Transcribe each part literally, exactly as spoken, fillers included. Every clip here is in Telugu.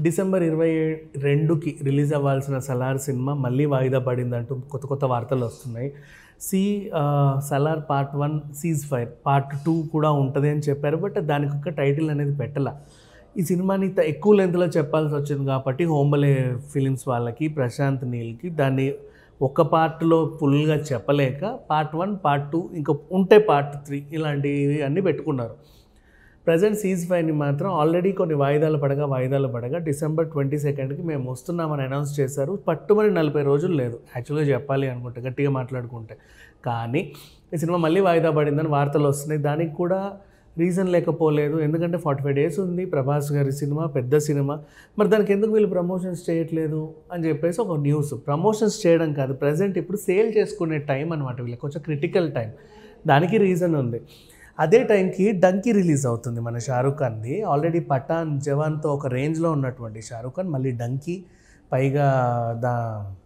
డిసెంబర్ ఇరవై రెండుకి రిలీజ్ అవ్వాల్సిన సలార్ సినిమా మళ్ళీ వాయిదా పడిందంటూ కొత్త కొత్త వార్తలు వస్తున్నాయి. సి Salaar part one cease fire, part two కూడా ఉంటుంది అని చెప్పారు. బట్ దానికి ఒక టైటిల్ అనేది పెట్టాల. ఈ సినిమాని ఎక్కువ లెంత్లో చెప్పాల్సి వచ్చింది కాబట్టి హోంబలే ఫిలిమ్స్ వాళ్ళకి, ప్రశాంత్ నీల్కి దాన్ని ఒక పార్ట్లో ఫుల్గా చెప్పలేక పార్ట్ వన్ పార్ట్ టూ ఇంకా ఉంటే పార్ట్ త్రీ ఇలాంటివి అన్నీ పెట్టుకున్నారు. ప్రజెంట్ సీజ్ ఫైర్ని మాత్రం ఆల్రెడీ కొన్ని వాయిదాలు పడగా వాయిదాలు పడగా డిసెంబర్ ట్వంటీ సెకండ్కి మేము వస్తున్నామని అనౌన్స్ చేశారు. పట్టుమని నలభై రోజులు లేదు యాక్చువల్గా చెప్పాలి అనుకుంటే, గట్టిగా మాట్లాడుకుంటే. కానీ ఈ సినిమా మళ్ళీ వాయిదా పడిందని వార్తలు వస్తున్నాయి. దానికి కూడా రీజన్ లేకపోలేదు. ఎందుకంటే ఫార్టీ ఫైవ్ డేస్ ఉంది, ప్రభాస్ గారి సినిమా, పెద్ద సినిమా, మరి దానికి ఎందుకు వీళ్ళు ప్రమోషన్స్ చేయట్లేదు అని చెప్పేసి ఒక న్యూస్. ప్రమోషన్స్ చేయడం కాదు, ప్రజెంట్ ఇప్పుడు సేల్ చేసుకునే టైం అనమాట వీళ్ళకి, కొంచెం క్రిటికల్ టైం. దానికి రీజన్ ఉంది. అదే టైంకి డంకీ రిలీజ్ అవుతుంది మన షారూఖ్ ఖాన్ది. ఆల్రెడీ పఠాన్, జవాన్తో ఒక రేంజ్లో ఉన్నటువంటి షారూఖ్ ఖాన్ మళ్ళీ డంకీ, పైగా దా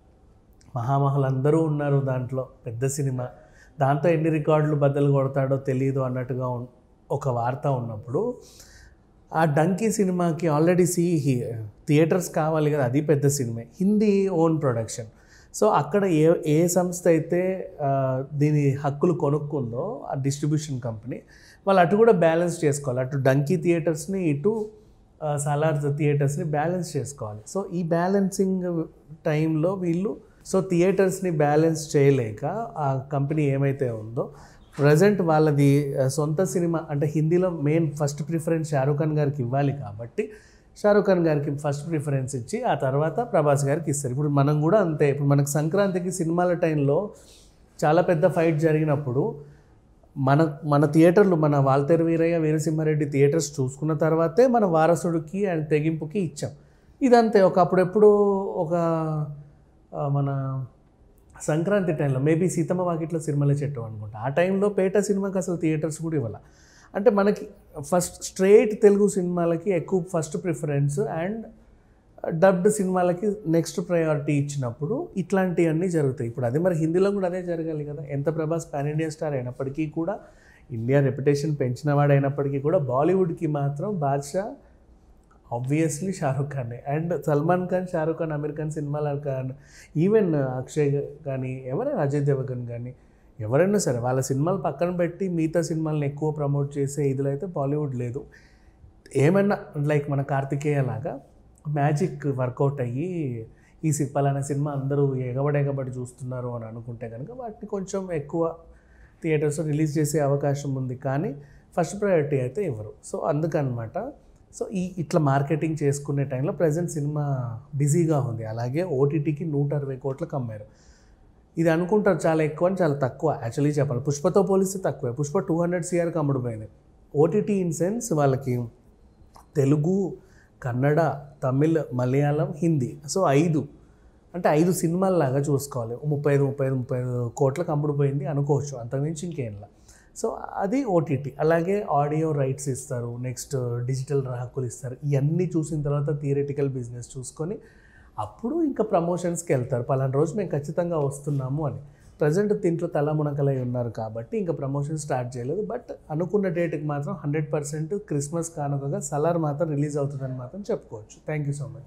మహామహులందరూ ఉన్నారు దాంట్లో, పెద్ద సినిమా. దాంతో ఎన్ని రికార్డులు బద్దలు కొడతాడో తెలియదు అన్నట్టుగా ఒక వార్త ఉన్నప్పుడు ఆ డంకీ సినిమాకి ఆల్రెడీ సి థియేటర్స్ కావాలి కదా, అది పెద్ద cinema, Hindi own production. So అక్కడ ఏ ఏ సంస్థ అయితే దీని హక్కులు కొనుక్కుందో ఆ డిస్ట్రిబ్యూషన్ కంపెనీ, వాళ్ళు అటు కూడా బ్యాలెన్స్ చేసుకోవాలి. అటు డంకీ థియేటర్స్ని, ఇటు సలార్ థియేటర్స్ని బ్యాలెన్స్ చేసుకోవాలి. సో ఈ బ్యాలెన్సింగ్ టైంలో వీళ్ళు సో థియేటర్స్ని బ్యాలెన్స్ చేయలేక ఆ కంపెనీ ఏమైతే ఉందో ప్రజెంట్ వాళ్ళది సొంత సినిమా అంటే హిందీలో main first preference Shahrukh Khan గారికి ఇవ్వాలి కాబట్టి షారూఖ్ ఖాన్ గారికి ఫస్ట్ ప్రిఫరెన్స్ ఇచ్చి ఆ తర్వాత ప్రభాస్ గారికి ఇస్తారు. ఇప్పుడు మనం కూడా అంతే. ఇప్పుడు మనకు సంక్రాంతికి సినిమాల టైంలో చాలా పెద్ద ఫైట్ జరిగినప్పుడు మన మన థియేటర్లు, మన వాల్తేరు వీరయ్య, వీరసింహారెడ్డి థియేటర్స్ చూసుకున్న తర్వాతే మన వారసుడికి అండ్ తెగింపుకి ఇచ్చాం. ఇదంతే. ఒక అప్పుడెప్పుడు ఒక మన సంక్రాంతి టైంలో మేబీ సీతమ్మ వాకిట్లో సినిమాలే చెట్టు అనుకుంటా, ఆ టైంలో పేట సినిమాకి అసలు థియేటర్స్ కూడా ఇవ్వాలి. అంటే మనకి ఫస్ట్ స్ట్రైట్ తెలుగు సినిమాలకి ఎక్కువ ఫస్ట్ ప్రిఫరెన్స్ అండ్ డబ్డ్ సినిమాలకి నెక్స్ట్ ప్రయారిటీ ఇచ్చినప్పుడు ఇట్లాంటివన్నీ జరుగుతాయి. ఇప్పుడు అదే మరి హిందీలో కూడా అదే జరగాలి కదా. ఎంత ప్రభాస్ పాన్ ఇండియా స్టార్ అయినప్పటికీ కూడా, ఇండియా రెప్యుటేషన్ పెంచినవాడు అయినప్పటికీ కూడా, బాలీవుడ్కి మాత్రం బాద్షా ఆబ్వియస్లీ షారూఖ్ ఖానే. అండ్ సల్మాన్ ఖాన్, షారూఖ్ ఖాన్, అమీర్ ఖాన్ సినిమాలు ఖాన్, ఈవెన్ అక్షయ్ కానీ ఎవరైనా, అజయ్ దేవగన్ కానీ ఎవరైనా సరే వాళ్ళ సినిమాలు పక్కన పెట్టి మిగతా సినిమాలను ఎక్కువ ప్రమోట్ చేసే ఇదిలో అయితే బాలీవుడ్ లేదు. ఏమన్నా లైక్ మన కార్తికేయ లాగా మ్యాజిక్ వర్కౌట్ అయ్యి ఈ పలానా సినిమా అందరూ ఎగబడెగబడి చూస్తున్నారు అని అనుకుంటే కనుక వాటిని కొంచెం ఎక్కువ థియేటర్స్లో రిలీజ్ చేసే అవకాశం ఉంది. కానీ ఫస్ట్ ప్రయారిటీ అయితే ఇవ్వరు. సో అందుకనమాట. సో ఈ ఇట్లా మార్కెటింగ్ చేసుకునే టైంలో ప్రజెంట్ సినిమా బిజీగా ఉంది. అలాగే ఓటీటీకి నూట అరవై కోట్లకు అమ్మారు. ఇది అనుకుంటారు చాలా ఎక్కువ అని, చాలా తక్కువ యాక్చువల్లీ చెప్పాలి. పుష్పతో పోలిస్తే తక్కువే. పుష్ప టూ హండ్రెడ్ సిఆర్కి అమ్ముడుపోయింది. ఓటీటీ ఇన్ సెన్స్ వాళ్ళకి తెలుగు, కన్నడ, తమిళ్, మలయాళం, హిందీ, సో ఐదు అంటే ఐదు సినిమాల్లాగా చూసుకోవాలి. ముప్పై ఐదు ముప్పై ఐదు ముప్పై ఐదు కోట్లకు అమ్ముడుపోయింది అనుకోవచ్చు, అంతకుమించి ఇంకేంలా. సో అది ఓటీటీ. అలాగే ఆడియో రైట్స్ ఇస్తారు, నెక్స్ట్ డిజిటల్ హక్కులు ఇస్తారు. ఇవన్నీ చూసిన తర్వాత థియరిటికల్ బిజినెస్ చూసుకొని అప్పుడు ఇంకా ప్రమోషన్స్కి వెళ్తారు. పలానా రోజు మేము ఖచ్చితంగా వస్తున్నాము అని. ప్రజెంట్ దీంట్లో తల మునకలై ఉన్నారు కాబట్టి ఇంకా ప్రమోషన్ స్టార్ట్ చేయలేదు. బట్ అనుకున్న డేట్కి మాత్రం హండ్రెడ్ పర్సెంట్ క్రిస్మస్ కానుకగా సలార్ మాత్రం రిలీజ్ అవుతుందని మాత్రం చెప్పుకోవచ్చు. Thank you so much.